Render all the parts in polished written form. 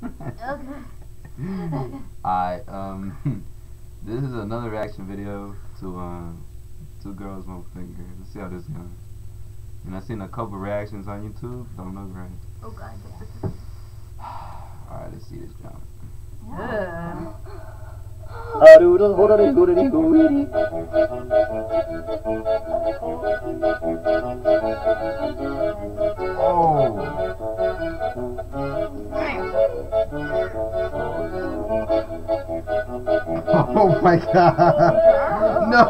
Alright, this is another reaction video to Two Girls One Finger. Let's see how this goes. And I've seen a couple reactions on YouTube. Don't look right. Oh god. Alright, let's see this jump. Oh my god! No!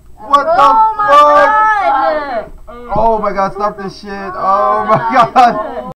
Oh my god, stop this shit. Oh my god.